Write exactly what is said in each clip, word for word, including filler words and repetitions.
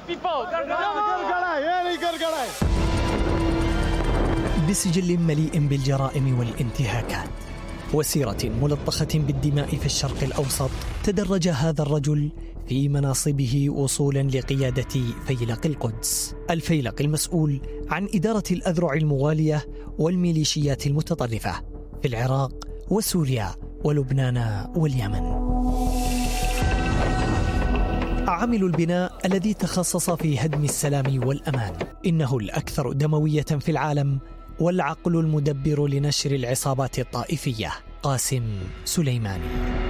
بسجل مليء بالجرائم والانتهاكات وسيرة ملطخة بالدماء في الشرق الأوسط، تدرج هذا الرجل في مناصبه وصولا لقيادة فيلق القدس، الفيلق المسؤول عن إدارة الأذرع الموالية والميليشيات المتطرفة في العراق وسوريا ولبنان واليمن. عامل البناء الذي تخصص في هدم السلام والأمان، إنه الأكثر دموية في العالم والعقل المدبر لنشر العصابات الطائفية، قاسم سليماني.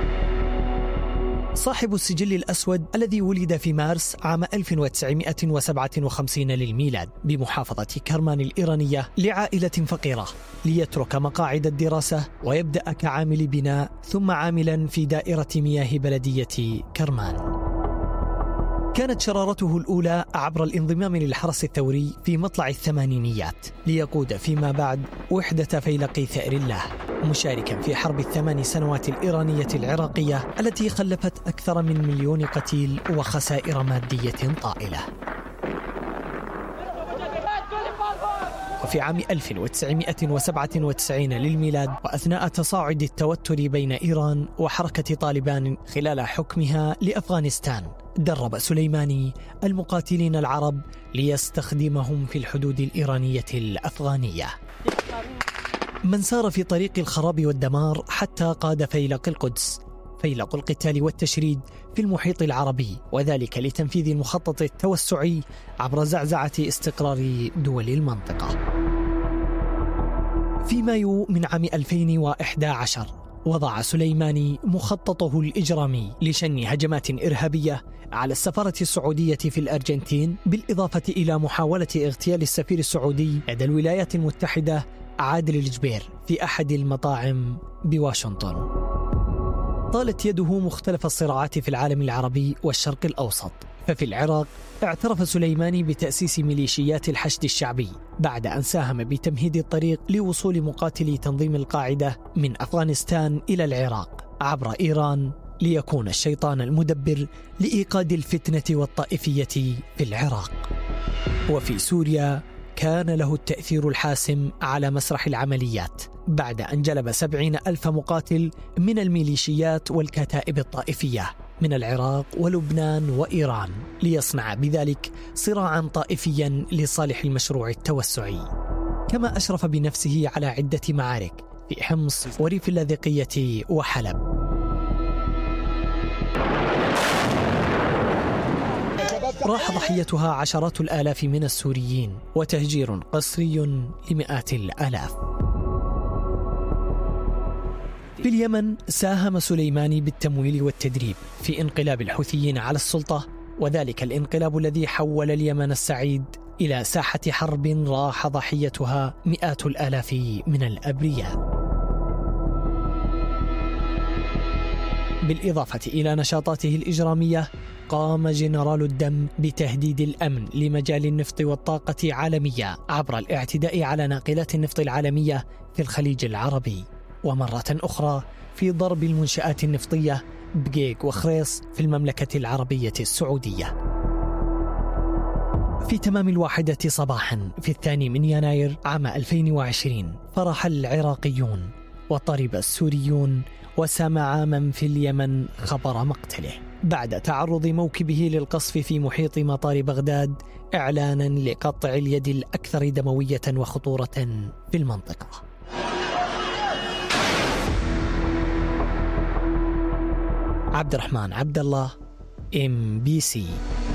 صاحب السجل الأسود الذي ولد في مارس عام ألف وتسعمائة وسبعة وخمسين للميلاد بمحافظة كرمان الإيرانية لعائلة فقيرة، ليترك مقاعد الدراسة ويبدأ كعامل بناء ثم عاملا في دائرة مياه بلدية كرمان. كانت شرارته الأولى عبر الانضمام للحرس الثوري في مطلع الثمانينيات، ليقود فيما بعد وحدة فيلق ثأر الله، مشاركا في حرب الثمان سنوات الإيرانية العراقية التي خلفت أكثر من مليون قتيل وخسائر مادية طائلة. وفي عام ألف وتسعمائة وسبعة وتسعين للميلاد، وأثناء تصاعد التوتر بين إيران وحركة طالبان خلال حكمها لأفغانستان، درب سليماني المقاتلين العرب ليستخدمهم في الحدود الإيرانية الأفغانية. من سار في طريق الخراب والدمار حتى قاد فيلق القدس، فيلق القتال والتشريد في المحيط العربي، وذلك لتنفيذ المخطط التوسعي عبر زعزعة استقرار دول المنطقة. في مايو من عام ألفين وإحدى عشر وضع سليماني مخططه الإجرامي لشن هجمات إرهابية على السفارة السعودية في الأرجنتين، بالإضافة إلى محاولة اغتيال السفير السعودي لدى الولايات المتحدة عادل الجبير في أحد المطاعم بواشنطن. طالت يده مختلف الصراعات في العالم العربي والشرق الأوسط، ففي العراق اعترف سليماني بتأسيس ميليشيات الحشد الشعبي بعد أن ساهم بتمهيد الطريق لوصول مقاتلي تنظيم القاعدة من أفغانستان إلى العراق عبر إيران، ليكون الشيطان المدبر لإيقاد الفتنة والطائفية في العراق. وفي سوريا كان له التأثير الحاسم على مسرح العمليات بعد أن جلب سبعين ألف مقاتل من الميليشيات والكتائب الطائفية من العراق ولبنان وإيران، ليصنع بذلك صراعا طائفيا لصالح المشروع التوسعي. كما أشرف بنفسه على عدة معارك في حمص وريف اللاذقية وحلب. راح ضحيتها عشرات الآلاف من السوريين، وتهجير قسري لمئات الآلاف. في اليمن ساهم سليماني بالتمويل والتدريب في انقلاب الحوثيين على السلطة، وذلك الانقلاب الذي حول اليمن السعيد إلى ساحة حرب راح ضحيتها مئات الآلاف من الأبرياء. بالإضافة إلى نشاطاته الإجرامية، قام جنرال الدم بتهديد الأمن لمجال النفط والطاقة عالمية عبر الاعتداء على ناقلات النفط العالمية في الخليج العربي، ومرة أخرى في ضرب المنشآت النفطية بقيق وخريص في المملكة العربية السعودية. في تمام الواحدة صباحا في الثاني من يناير عام ألفين وعشرين فرحل العراقيون وطرب السوريون، وسمع من في اليمن خبر مقتله بعد تعرض موكبه للقصف في محيط مطار بغداد، إعلانا لقطع اليد الأكثر دموية وخطورة في المنطقة. عبد الرحمن عبد الله، إم بي سي.